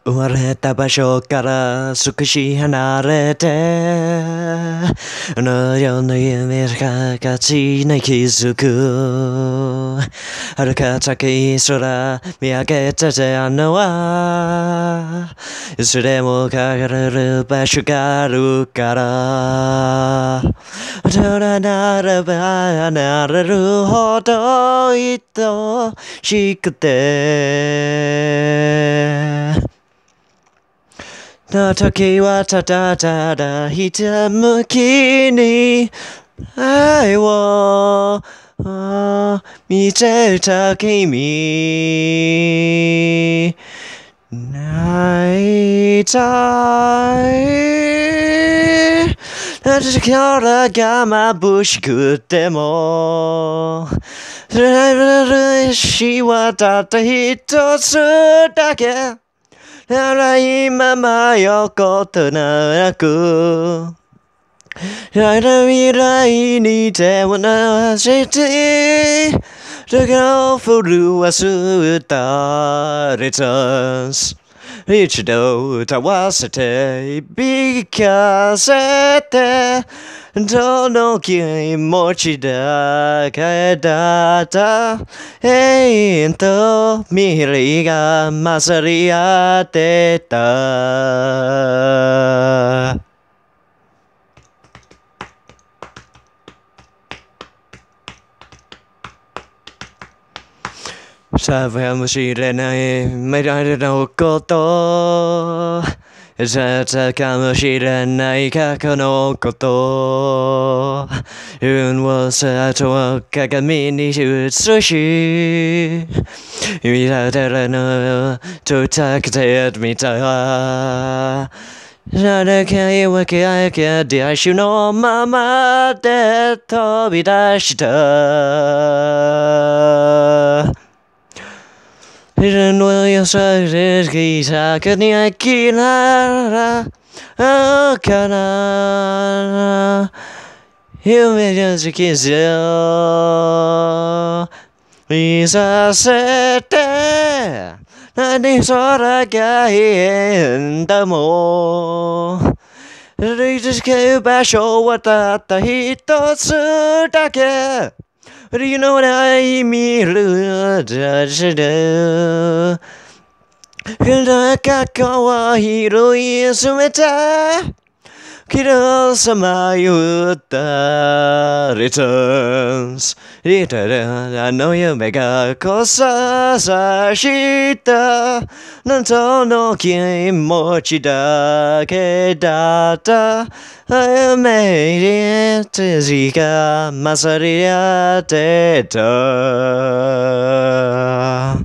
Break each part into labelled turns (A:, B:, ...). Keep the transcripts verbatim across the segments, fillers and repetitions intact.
A: 生まれた場所から少し離れてあの世の夢が価値に気づく遥か高い空見上げてたのはいつでも帰れる場所があるから大人ならばなれるほど愛しくての時はただただひたむきに愛を見てた君泣いたい私からが眩しくてもしはたった一つだけなら今迷うことなく未来に手をなしてだから震わすたレタス一度歌わせて響かせてどの気持ちだけだった永遠と未来が混ざり合ってたさあかもしれない未来のことさあかもしれない過去のこと運をさと鏡に映し見られるのとたくてみた誰か言わけあけ出会いしのままで飛び出したいるのよそれ聞いたかに飽きならあかな夢の時期を見させて何それが変だもん歩いてける場所はたった一つだけ理のない見るだけで過去は拾い集めたけどさまよったリターンスリターンあの夢がこささしたなんとの気持ちだけだった夢に手が混ざり合ってた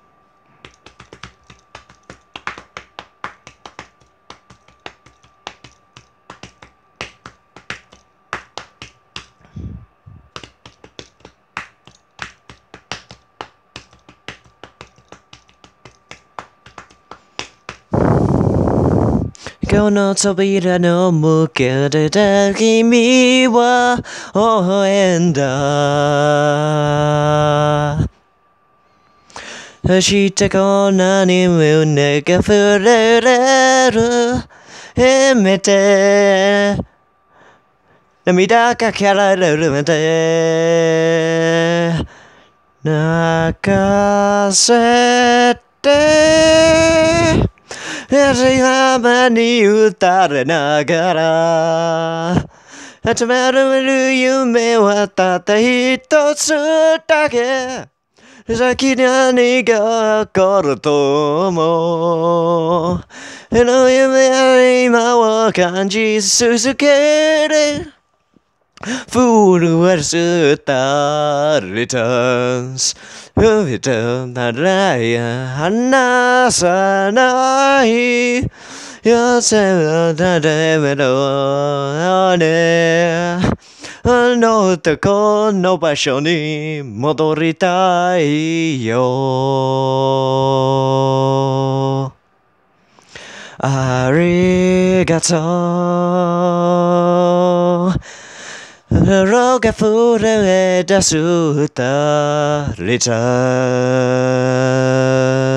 A: この扉の向けてた君は微笑んだ明日こんなに胸が触れれるやめて涙がかけられるまで泣かせて熱い浜に打たれながら集まる夢はたった一つだけ先に何が起こると思うあの夢は今を感じ続ける震わせたリターンス海とならや離さない寄せたでめろねあの男の場所に戻りたいよありがとう心が震え出す二人だ